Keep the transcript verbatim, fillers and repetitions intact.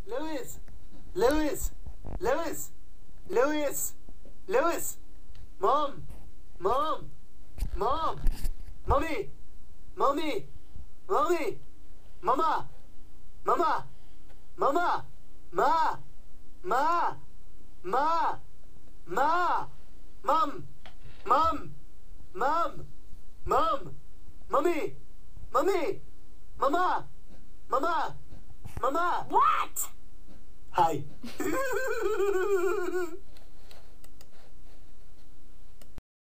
Lewis, Lewis, Lewis, Lewis, Lewis, Mom, Mom, Mom, Mommy, Mommy, Mommy, Mama, Mama, Mama, Ma, Ma, Ma, Ma, Mom, Mom, Mom, Mom, Mommy, Mommy, Mama, Mama, Mama. What? Hi.